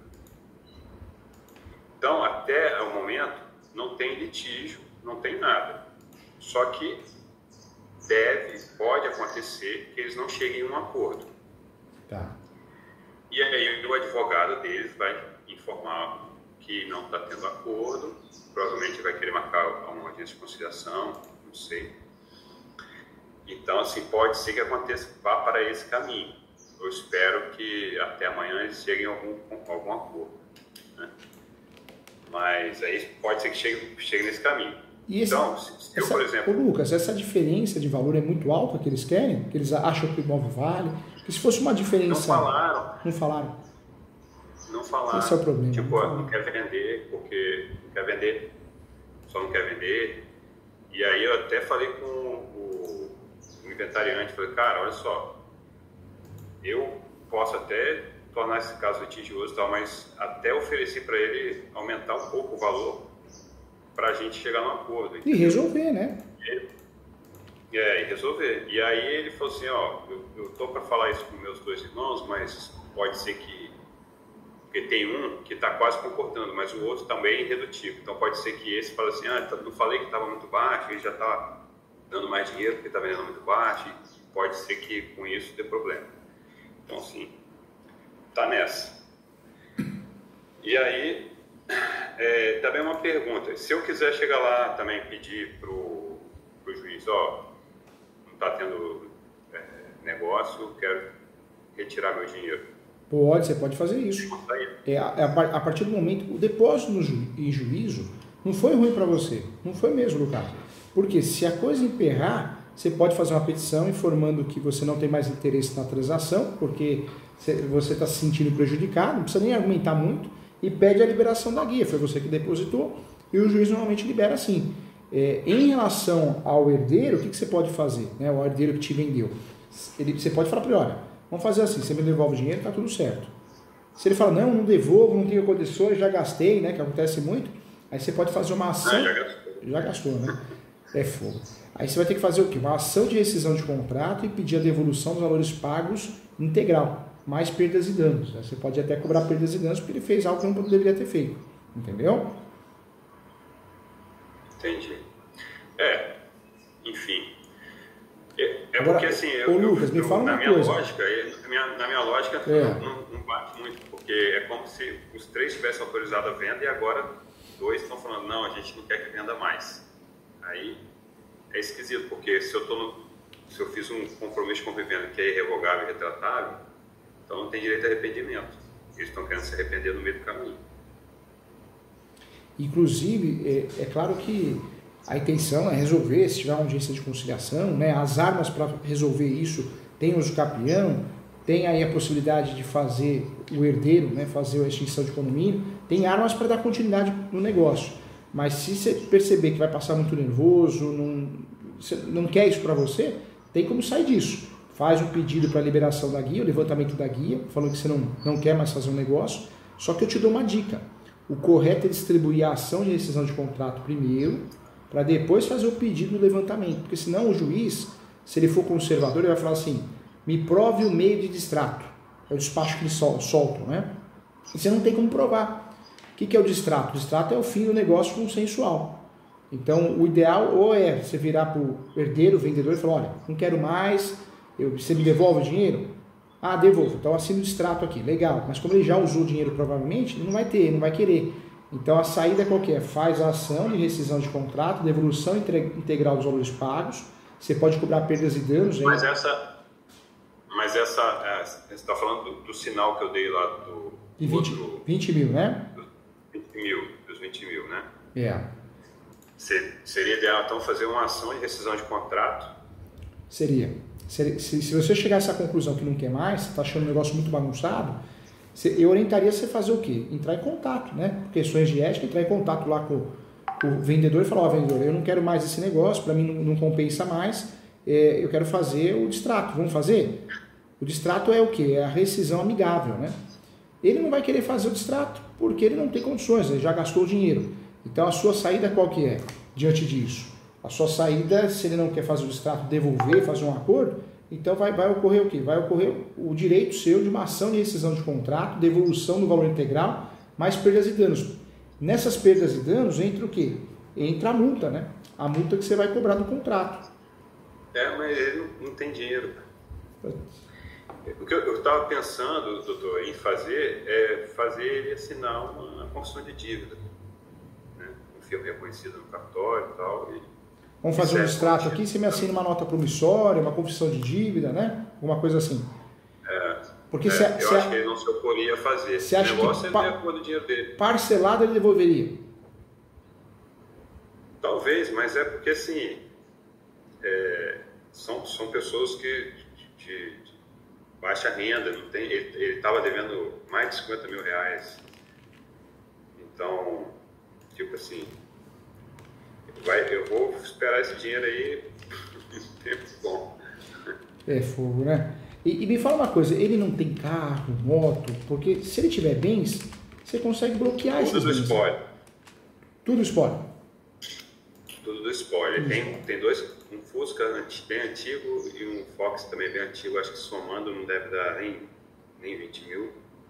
Então, até o momento, não tem litígio, não tem nada. Só que deve, pode acontecer que eles não cheguem a um acordo. Tá. E aí o advogado deles vai informar que não está tendo acordo, provavelmente vai querer marcar uma audiência de conciliação, não sei. Então, assim, pode ser que aconteça, vá para esse caminho. Eu espero que até amanhã eles cheguem a algum, a algum acordo, né? Mas aí pode ser que chegue, chegue nesse caminho. E esse, então, se eu, essa, por exemplo... Ô Lucas, essa diferença de valor é muito alta que eles querem? Que eles acham que o imóvel vale? Porque se fosse uma diferença... Não falaram. Não falaram? Não falaram. Esse é o problema. Tipo, não, não quer vender porque não quer vender, só não quer vender. E aí eu até falei com o, o inventariante, falei, cara, olha só, eu posso até tornar esse caso litigioso e tal, mas até oferecer para ele aumentar um pouco o valor para a gente chegar num acordo. Entendeu? E resolver, né? E, é, e resolver. E aí ele falou assim, ó, eu, eu tô para falar isso com meus dois irmãos, mas pode ser que, porque tem um que está quase concordando, mas o outro também é irredutível. Então pode ser que esse fale assim, ah, não falei que estava muito baixo, ele já está dando mais dinheiro porque está vendendo muito baixo, e pode ser que com isso dê problema. Então assim, tá nessa. E aí é, também uma pergunta. Se eu quiser chegar lá também pedir para o juiz, ó, não está tendo é, negócio, quero retirar meu dinheiro. Pode, você pode fazer isso. É, a, a partir do momento, o depósito no ju, em juízo não foi ruim para você. Não foi mesmo, Lucas. Porque se a coisa emperrar, você pode fazer uma petição informando que você não tem mais interesse na transação, porque você está se sentindo prejudicado, não precisa nem argumentar muito, e pede a liberação da guia. Foi você que depositou e o juiz normalmente libera assim. É, em relação ao herdeiro, o que, que você pode fazer? Né? O herdeiro que te vendeu. Ele, você pode falar para ele, olha, vamos fazer assim, você me devolve o dinheiro, está tudo certo. Se ele fala, não, não devolvo, não tenho condições, já gastei, né, que acontece muito, aí você pode fazer uma ação... Ah, já gastou. Já gastou, né? É fogo. Aí você vai ter que fazer o quê? Uma ação de rescisão de contrato e pedir a devolução dos valores pagos integral, mais perdas e danos. Você pode até cobrar perdas e danos porque ele fez algo que não deveria ter feito. Entendeu? Entendi. É, enfim. É, é Agora, porque assim, eu, ô, Lucas, eu, me fala na uma minha coisa. lógica, na minha, na minha lógica é. não, não bate muito, porque é como se os três tivessem autorizado a venda e agora dois estão falando, não, a gente não quer que venda mais. Aí é esquisito, porque se eu, tô no, se eu fiz um compromisso de compra e venda que é irrevogável e retratável, então não tem direito a arrependimento. Eles estão querendo se arrepender no meio do caminho. Inclusive, é, é claro que a intenção é resolver, se tiver uma audiência de conciliação, né, as armas para resolver isso, tem o usucapião, tem aí a possibilidade de fazer o herdeiro, né, fazer a extinção de condomínio, tem armas para dar continuidade no negócio. Mas se você perceber que vai passar muito nervoso, não, você não quer isso para você, tem como sair disso. Faz um pedido para liberação da guia, o levantamento da guia, falando que você não, não quer mais fazer um negócio. Só que eu te dou uma dica. O correto é distribuir a ação de rescisão de contrato primeiro, para depois fazer o pedido do levantamento. Porque senão o juiz, se ele for conservador, ele vai falar assim, me prove o meio de distrato. É o despacho que eles soltam, né? E você não tem como provar. O que é o distrato? O distrato é o fim do negócio consensual. Então, o ideal ou é você virar para o herdeiro, o vendedor, e falar, olha, não quero mais, eu, você me devolve o dinheiro? Ah, devolvo. Então, assino o distrato aqui. Legal. Mas como ele já usou o dinheiro, provavelmente, ele não vai ter, ele não vai querer. Então, a saída é qualquer? Faz a ação de rescisão de contrato, devolução integral dos valores pagos. Você pode cobrar perdas e danos. Aí. Mas essa... Mas essa... Você está falando do, do sinal que eu dei lá do... De vinte, outro, vinte mil, né? vinte mil, dos vinte mil, né? É. Seria ideal, então, fazer uma ação de rescisão de contrato? Seria. Se, se, se você chegar a essa conclusão que não quer mais, está achando o negócio muito bagunçado, você, eu orientaria você fazer o quê? Entrar em contato, né? Por questões de ética, entrar em contato lá com o vendedor e falar, ó, oh, vendedor, eu não quero mais esse negócio, para mim não, não compensa mais, é, eu quero fazer o distrato, vamos fazer? O distrato é o quê? É a rescisão amigável, né? Ele não vai querer fazer o distrato, porque ele não tem condições, ele já gastou o dinheiro. Então a sua saída qual que é, diante disso? A sua saída, se ele não quer fazer o distrato, devolver, fazer um acordo, então vai, vai ocorrer o quê? Vai ocorrer o direito seu de uma ação de rescisão de contrato, devolução do valor integral, mais perdas e danos. Nessas perdas e danos entra o quê? Entra a multa, né? A multa que você vai cobrar do contrato. É, mas ele não, não tem dinheiro. O que eu estava pensando, doutor, em fazer é fazer ele assinar uma confissão de dívida, né? Um firma reconhecido no cartório e tal. E Vamos fazer um distrato aqui, você me assina uma nota promissória, uma confissão de dívida, né? Alguma coisa assim. É, Porque é, se, eu se acho que ele não se oporia a fazer. Você acha o negócio que é pa, de acordo com o dinheiro dele. Parcelado ele devolveria? Talvez, mas é porque assim, é, são, são pessoas que de, de baixa renda, não tem, ele estava devendo mais de cinquenta mil reais. Então, tipo assim, vai, eu vou esperar esse dinheiro aí um tempo bom. É fogo, né? E, e me fala uma coisa, ele não tem carro, moto, porque se ele tiver bens, você consegue bloquear Tudo esses do bens. spoiler. Tudo spoiler. Tudo do spoiler. Tem, tem dois, um Fusca bem antigo e um Fox também bem antigo, acho que somando não deve dar nem, nem vinte mil.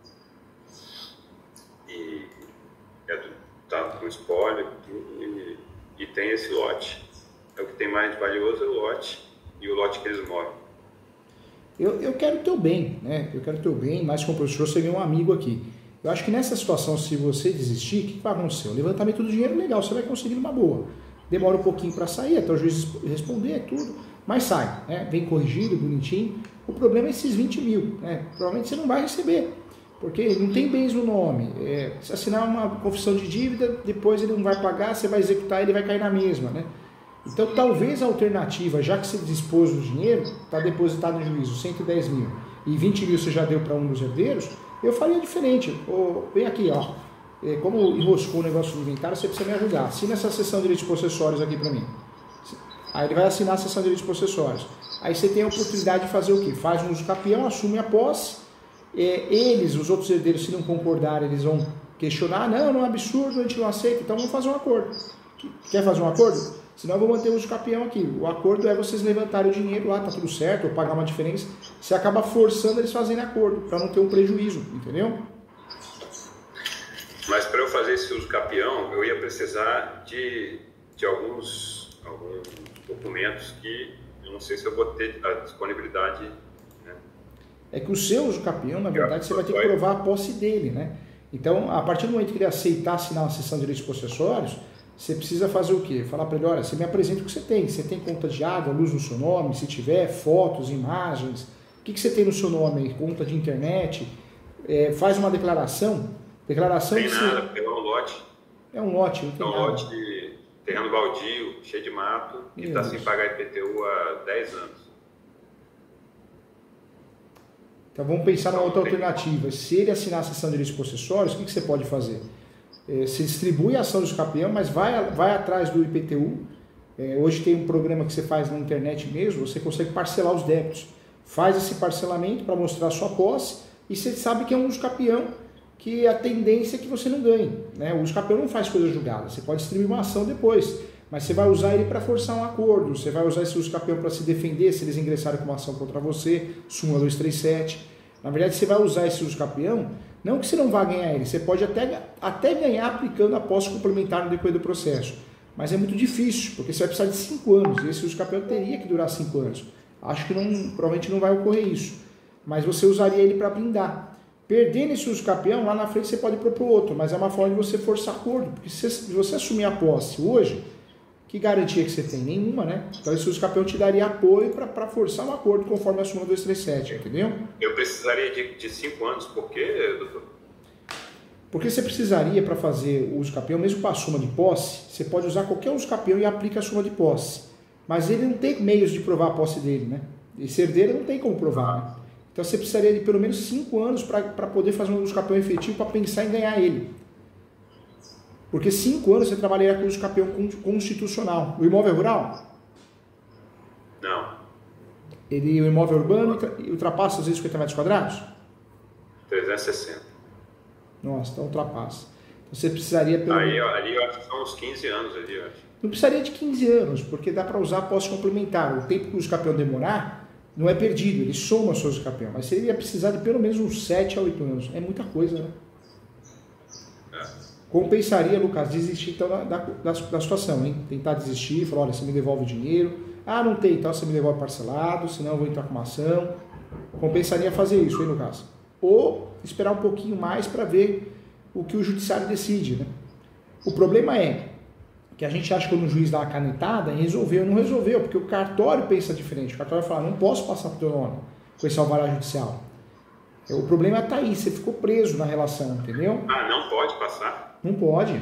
E é do, tá com spoiler e, e tem esse lote. É o que tem mais valioso é o lote e o lote que eles moram. Eu, eu quero o teu bem, né? Eu quero o teu bem, mas como professor você é um amigo aqui. Eu acho que nessa situação, se você desistir, o que vai acontecer? O levantamento do dinheiro, legal, você vai conseguir numa boa. Demora um pouquinho para sair, até o juiz responder, tudo, mas sai, né? Vem corrigido, bonitinho. O problema é esses vinte mil, né? Provavelmente você não vai receber, porque não tem bens no nome. É, se assinar uma confissão de dívida, depois ele não vai pagar, você vai executar, ele vai cair na mesma, né? Então, talvez a alternativa, já que você dispôs do dinheiro, está depositado no juízo cento e dez mil e vinte mil você já deu para um dos herdeiros, eu faria diferente. Oh, vem aqui, ó. É, como enroscou o negócio do inventário, você precisa me ajudar. Assina essa sessão de direitos possessórios aqui para mim. Aí ele vai assinar a sessão de direitos possessórios. Aí você tem a oportunidade de fazer o quê? Faz um uso capião, assume a posse. É, eles, os outros herdeiros, se não concordarem, eles vão questionar. Não, não é um absurdo, a gente não aceita, então vamos fazer um acordo. Quer fazer um acordo? Senão eu vou manter o uso capião aqui. O acordo é vocês levantarem o dinheiro lá, tá tudo certo, ou pagar uma diferença. Você acaba forçando eles a fazerem acordo, para não ter um prejuízo, entendeu? Mas para eu fazer esse uso capião, eu ia precisar de, de alguns, alguns documentos que eu não sei se eu vou ter a disponibilidade. Né? É que o seu uso capião, na verdade, você vai ter que provar a posse dele, né? Então, a partir do momento que ele aceitar assinar uma sessão de direitos possessórios, você precisa fazer o quê? Falar para ele, olha, você me apresenta o que você tem. Você tem conta de água, luz no seu nome, se tiver, fotos, imagens. O que, que você tem no seu nome? Conta de internet. É, faz uma declaração. Declaração não tem de nada, se... porque é um lote. É um lote, não tem é um nada. lote de terreno baldio, cheio de mato, e está sem pagar I P T U há dez anos. Então vamos pensar numa outra alternativa. Se ele assinar a sessão de direitos possessórios, o que, que você pode fazer? É, você distribui a ação do capião, mas vai, vai atrás do I P T U. É, hoje tem um programa que você faz na internet mesmo, você consegue parcelar os débitos. Faz esse parcelamento para mostrar a sua posse e você sabe que é um uso capião, que a tendência é que você não ganhe. Né? O uso capião não faz coisa julgada, você pode distribuir uma ação depois, mas você vai usar ele para forçar um acordo, você vai usar esse uso capião para se defender se eles ingressarem com uma ação contra você, súmula duzentos e trinta e sete. Na verdade, você vai usar esse uso capião, não que você não vá ganhar ele, você pode até, até ganhar aplicando a posse complementar no decorrer do processo, mas é muito difícil, porque você vai precisar de cinco anos, e esse uso capião teria que durar cinco anos. Acho que não, provavelmente não vai ocorrer isso, mas você usaria ele para blindar. Perdendo esse uso capião, lá na frente você pode propor outro, mas é uma forma de você forçar acordo, porque se você assumir a posse hoje, que garantia que você tem? Nenhuma, né? Então esse uso capião te daria apoio para forçar um acordo conforme a súmula duzentos e trinta e sete, entendeu? Eu precisaria de, de cinco anos, por quê, doutor? Porque você precisaria, para fazer o uso capião, mesmo com a súmula de posse, você pode usar qualquer uso capião e aplica a súmula de posse. Mas ele não tem meios de provar a posse dele, né? Esse herdeiro não tem como provar, né? Então você precisaria de pelo menos cinco anos para poder fazer um uso capião efetivo para pensar em ganhar ele. Porque cinco anos você trabalharia com o uso capião constitucional. O imóvel é rural? Não. Ele, o imóvel urbano ultrapassa os cinquenta metros quadrados? trezentos e sessenta. Nossa, então ultrapassa. Então você precisaria pelo Aí, ali eu acho que são uns quinze anos ali, eu acho. Não precisaria de quinze anos, porque dá para usar a posse complementar. O tempo que o uso capião demorar não é perdido, ele soma o seu uso capião. Mas você ia precisar de pelo menos uns sete a oito anos. É muita coisa, né? É. Compensaria, Lucas, desistir então da, da, da situação, hein? Tentar desistir, falar, olha, você me devolve o dinheiro. Ah, não tem, então você me devolve parcelado, senão eu vou entrar com uma ação. Compensaria fazer isso, hein, Lucas? Ou esperar um pouquinho mais para ver o que o judiciário decide, né? O problema é que a gente acha que quando o juiz dá uma canetada, resolveu, não resolveu, porque o cartório pensa diferente. O cartório fala, não posso passar para o teu nome com esse alvará judicial. O problema está aí, você ficou preso na relação, entendeu? Ah, não pode passar? Não pode.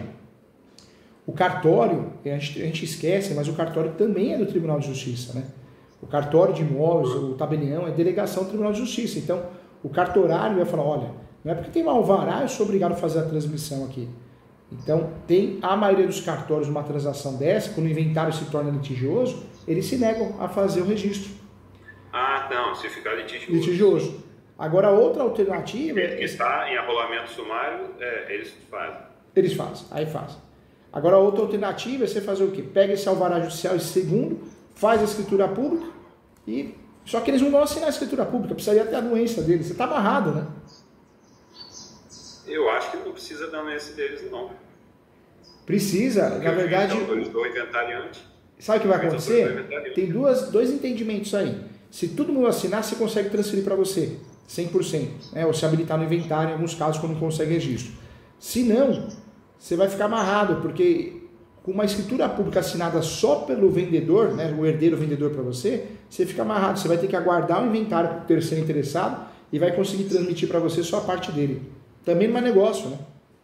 O cartório, a gente, a gente esquece, mas o cartório também é do Tribunal de Justiça, né? O cartório de imóveis, o tabelião, é delegação do Tribunal de Justiça. Então, o cartorário vai falar, olha, não é porque tem um alvará, eu sou obrigado a fazer a transmissão aqui. Então, tem a maioria dos cartórios uma transação dessa, quando o inventário se torna litigioso, eles se negam a fazer o registro. Ah, não, se ficar litigioso. Litigioso. Agora, outra alternativa... Ele está em arrolamento sumário, é, eles fazem. Eles fazem, aí fazem. Agora, outra alternativa é você fazer o quê? Pega esse alvará judicial, esse segundo, faz a escritura pública e... Só que eles não vão assinar a escritura pública, precisaria ter a anuência deles. Você está amarrado, né? Eu acho que não precisa da anuência deles, não. Precisa, porque na verdade... Eu estou inventariante. Sabe o que vai acontecer? Tem duas, dois entendimentos aí. Se todo mundo assinar, você consegue transferir para você. cem por cento, né? Ou se habilitar no inventário, em alguns casos, quando não consegue registro. Se não, você vai ficar amarrado, porque com uma escritura pública assinada só pelo vendedor, né, o herdeiro vendedor para você, você fica amarrado, você vai ter que aguardar o inventário para o terceiro interessado e vai conseguir transmitir para você só a parte dele. Também não é negócio, né?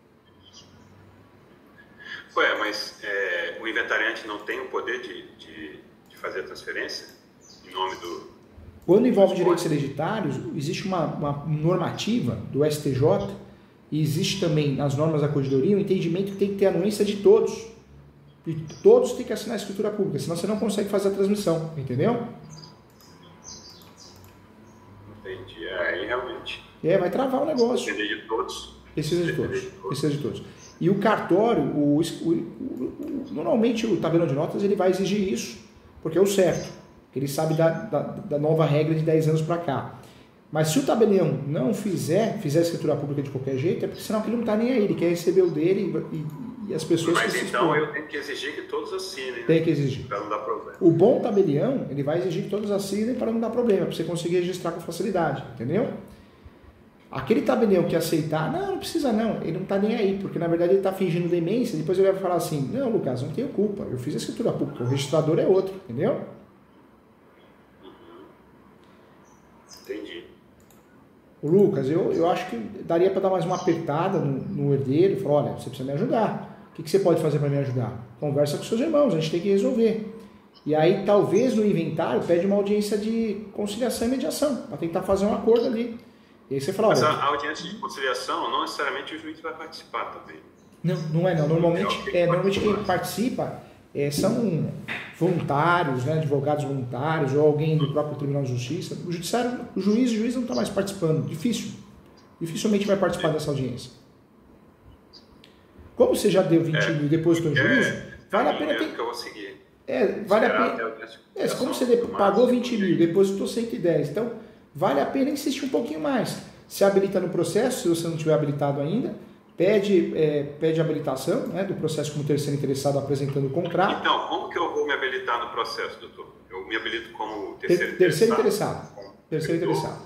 Ué, mas é, o inventariante não tem o poder de, de, de fazer a transferência em nome do... Quando envolve direitos hereditários, existe uma, uma normativa do S T J e existe também nas normas da corregedoria o entendimento que tem que ter anuência de todos. E todos têm que assinar a escritura pública, senão você não consegue fazer a transmissão, entendeu? Entendi, aí realmente. É, vai travar o negócio. Precisa de todos. Precisa de todos. Precisa de todos. E o cartório, o, o, o, o, normalmente o tabelão de notas ele vai exigir isso, porque é o certo. Ele sabe da, da, da nova regra de dez anos para cá. Mas se o tabelião não fizer, fizer a escritura pública de qualquer jeito, é porque senão ele não está nem aí, ele quer receber o dele e, e, e as pessoas... Mas que então eu tenho que exigir que todos assinem. Tem que exigir. Para não dar problema. O bom tabelião, ele vai exigir que todos assinem para não dar problema, para você conseguir registrar com facilidade, entendeu? Aquele tabelião que aceitar, não, não precisa não, ele não está nem aí, porque na verdade ele está fingindo demência, depois ele vai falar assim, não, Lucas, não tenho culpa, eu fiz a escritura pública, o registrador é outro, entendeu? Entendi. O Lucas, eu, eu acho que daria para dar mais uma apertada no, no herdeiro e falar, olha, você precisa me ajudar. O que, que você pode fazer para me ajudar? Conversa com seus irmãos, a gente tem que resolver. E aí, talvez no inventário, pede uma audiência de conciliação e mediação, para tentar fazer um acordo ali. E aí você fala, Mas olha, a audiência de conciliação, não necessariamente o juiz vai participar também. Não, não é não. Normalmente, é, normalmente quem participa é, são voluntários, né, advogados voluntários ou alguém do próprio Tribunal de Justiça. O judiciário, o juiz, o juiz não está mais participando. Difícil. Dificilmente vai participar dessa audiência. Como você já deu vinte mil e depositou em juízo, é, vale a pena ter... ter... que eu vou seguir. É, vale a pena... É, como você de... pagou vinte mil, depositou cento e dez, então vale a pena insistir um pouquinho mais. Se habilita no processo, se você não tiver habilitado ainda, pede, é, pede habilitação, né, do processo como terceiro interessado apresentando o contrato. Então, como que eu vou me habilitar no processo, doutor? Eu me habilito como terceiro Ter, terceiro interessado? interessado. Terceiro interessado.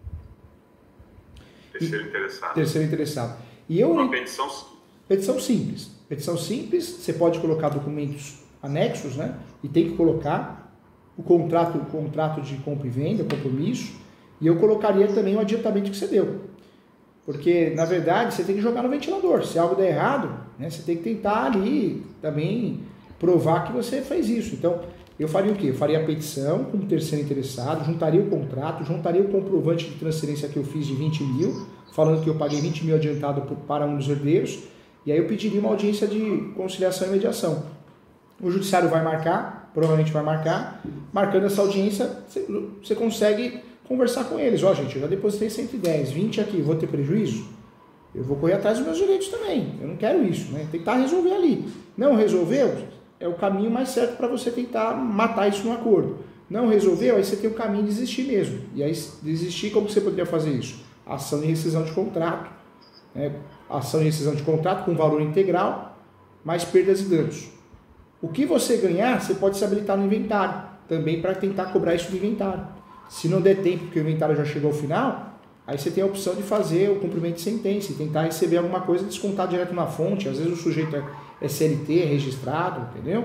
Terceiro e, interessado. Terceiro interessado. E eu, Uma petição... petição simples. Petição simples, você pode colocar documentos anexos, né? E tem que colocar o contrato, o contrato de compra e venda, compromisso, e eu colocaria também o adiantamento que você deu. Porque, na verdade, você tem que jogar no ventilador. Se algo der errado, né, você tem que tentar ali também provar que você fez isso. Então, eu faria o quê? Eu faria a petição como terceiro interessado, juntaria o contrato, juntaria o comprovante de transferência que eu fiz de vinte mil, falando que eu paguei vinte mil adiantado para um dos herdeiros, e aí eu pediria uma audiência de conciliação e mediação. O judiciário vai marcar, provavelmente vai marcar, marcando essa audiência, você, você consegue conversar com eles. Ó, oh, gente, eu já depositei cento e dez, vinte aqui, vou ter prejuízo? Eu vou correr atrás dos meus direitos também, eu não quero isso, né? Tentar resolver ali. Não resolveu, é o caminho mais certo para você tentar matar isso no acordo. Não resolveu, aí você tem o caminho de desistir mesmo. E aí, desistir, como você poderia fazer isso? Ação de rescisão de contrato, né? Ação de rescisão de contrato com valor integral, mais perdas e danos. O que você ganhar, você pode se habilitar no inventário, também para tentar cobrar isso do inventário. Se não der tempo, porque o inventário já chegou ao final, aí você tem a opção de fazer o cumprimento de sentença e tentar receber alguma coisa descontar direto na fonte. Às vezes o sujeito é C L T, é registrado, entendeu?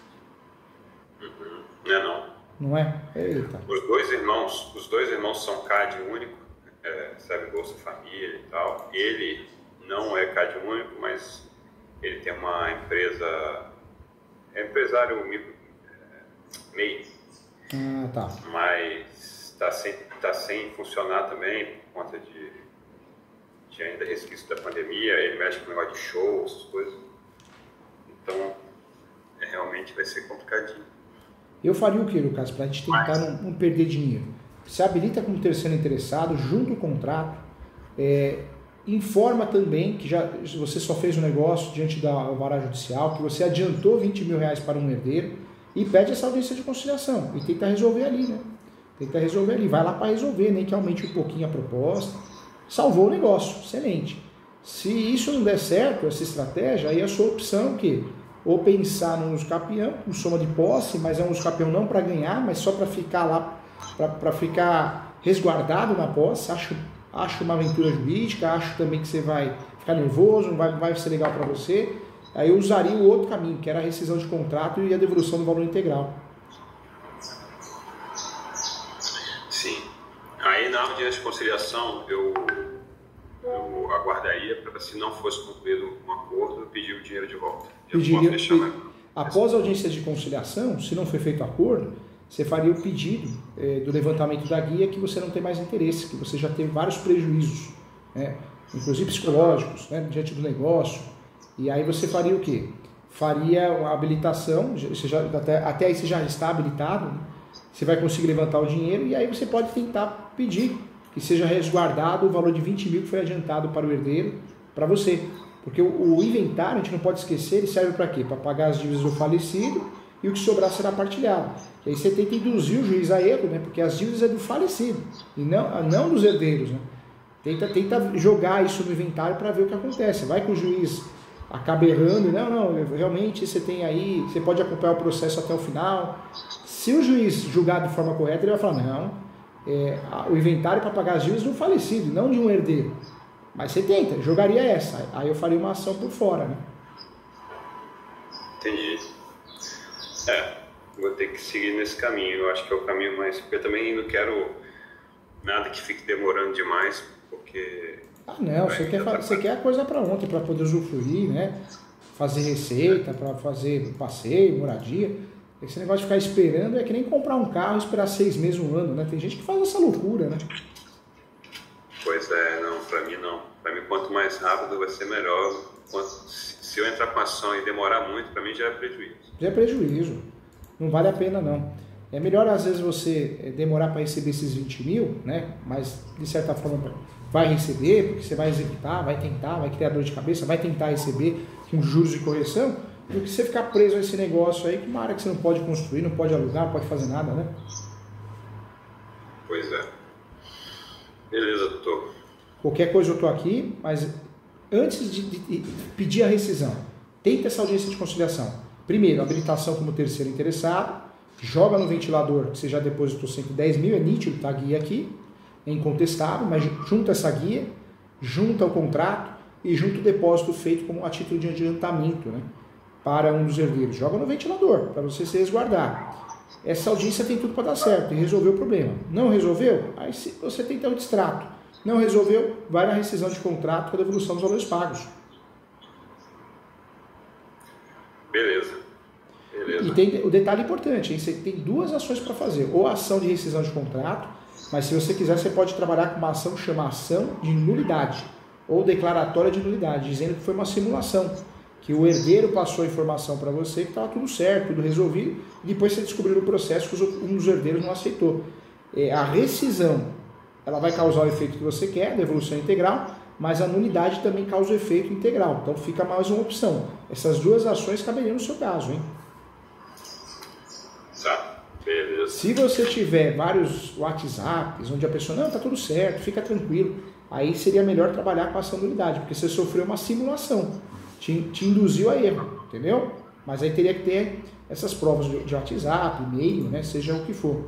Uhum. Não é não. Não é? Eita. Os dois irmãos, os dois irmãos são C A D único, é, recebe Bolsa Família e tal. Ele não é C A D único, mas ele tem uma empresa, é empresário micro, é, meio. Ah, tá. Mas está sem, tá sem funcionar também por conta de, de ainda resquício da pandemia. Ele mexe com negócio de show, essas coisas. Então, é, realmente vai ser complicadinho. Eu faria o que, Lucas, para a gente tentar Mas... não, não perder dinheiro? Se habilita como terceiro interessado, junta o contrato, é, informa também que já, você só fez um negócio diante da vara judicial, que você adiantou vinte mil reais para um herdeiro, e pede essa audiência de conciliação e tenta resolver ali, né? Tenta resolver ali, vai lá para resolver, nem que aumente um pouquinho a proposta. Salvou o negócio, excelente. Se isso não der certo, essa estratégia, aí a sua opção é o quê? Ou pensar num usucapião, com soma de posse, mas é um usucapião não para ganhar, mas só para ficar lá, para ficar resguardado na posse, acho, acho uma aventura jurídica, acho também que você vai ficar nervoso, não vai, vai ser legal para você. Aí eu usaria o outro caminho, que era a rescisão de contrato e a devolução do valor integral. Sim. Aí na audiência de conciliação, eu, eu aguardaria para, se não fosse concluído um acordo, pedir o dinheiro de volta. Pediria, pe... Após a audiência de conciliação, se não foi feito acordo, você faria o pedido eh, do levantamento da guia que você não tem mais interesse, que você já teve vários prejuízos, né? Inclusive psicológicos, né, diante do negócio. E aí você faria o quê? Faria a habilitação, você já, até, até aí você já está habilitado, né? Você vai conseguir levantar o dinheiro e aí você pode tentar pedir que seja resguardado o valor de vinte mil que foi adiantado para o herdeiro, para você. Porque o, o inventário, a gente não pode esquecer, ele serve para quê? Para pagar as dívidas do falecido e o que sobrar será partilhado. E aí você tenta induzir o juiz a erro, né? Porque as dívidas é do falecido e não, não dos herdeiros, né? Tenta, tenta jogar isso no inventário para ver o que acontece. Vai que o juiz acaba errando e não, não, realmente você tem aí, você pode acompanhar o processo até o final. Se o juiz julgar de forma correta, ele vai falar, não, é, o inventário para pagar as dívidas do falecido, não de um herdeiro. Mas você tenta, jogaria essa, aí eu faria uma ação por fora, né? Entendi. É, vou ter que seguir nesse caminho, eu acho que é o caminho mais, porque eu também não quero nada que fique demorando demais, porque... Ah, não, você quer, você quer a coisa para ontem, para poder usufruir, né? Fazer receita, para fazer passeio, moradia. Esse negócio de ficar esperando é que nem comprar um carro e esperar seis meses, um ano, né? Tem gente que faz essa loucura, né? Pois é, não, para mim não. Para mim, quanto mais rápido vai ser melhor. Quanto, se eu entrar com ação e demorar muito, para mim já é prejuízo. Já é prejuízo. Não vale a pena, não. É melhor, às vezes, você demorar para receber esses vinte mil, né? Mas, de certa forma, vai receber, porque você vai executar, vai tentar, vai criar dor de cabeça, vai tentar receber com juros de correção, do que você ficar preso a esse negócio aí, que uma área que você não pode construir, não pode alugar, não pode fazer nada, né? Pois é. Beleza, doutor. Qualquer coisa eu estou aqui, mas antes de, de, de pedir a rescisão, tenta essa audiência de conciliação. Primeiro, habilitação como terceiro interessado, joga no ventilador, que você já depositou cento e dez mil, é nítido, tá a guia aqui, é incontestável, mas junta essa guia, junta o contrato e junta o depósito feito como a título de adiantamento, né, para um dos herdeiros. Joga no ventilador, para você se resguardar. Essa audiência tem tudo para dar certo e resolver o problema. Não resolveu? Aí você tenta o distrato. Não resolveu? Vai na rescisão de contrato com a devolução dos valores pagos. Beleza. Beleza. E tem o detalhe importante, hein? Você tem duas ações para fazer. Ou a ação de rescisão de contrato, mas se você quiser, você pode trabalhar com uma ação que chama ação de nulidade, ou declaratória de nulidade, dizendo que foi uma simulação, que o herdeiro passou a informação para você que estava tudo certo, tudo resolvido, e depois você descobriu no processo que um dos herdeiros não aceitou. É, a rescisão, ela vai causar o efeito que você quer, devolução integral, mas a nulidade também causa o efeito integral. Então fica mais uma opção. Essas duas ações caberiam no seu caso, hein? Tá, beleza. Se você tiver vários WhatsApps, onde a pessoa, não, tá tudo certo, fica tranquilo, aí seria melhor trabalhar com a ação de nulidade, porque você sofreu uma simulação, te, te induziu a erro, entendeu? Mas aí teria que ter essas provas de, de WhatsApp, e-mail, né, seja o que for.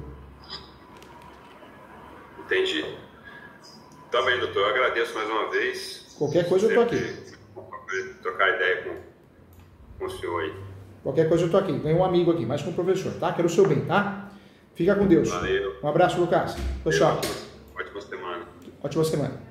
Entendi. Tá bem, doutor, eu agradeço mais uma vez. Qualquer coisa eu tô aqui. Trocar ideia com, com o senhor aí. Qualquer coisa eu tô aqui. Ganhei um amigo aqui, mais com o professor, tá? Quero o seu bem, tá? Fica com Deus. Valeu. Um abraço, Lucas. Tchau, tchau. Ótima semana. Ótima semana.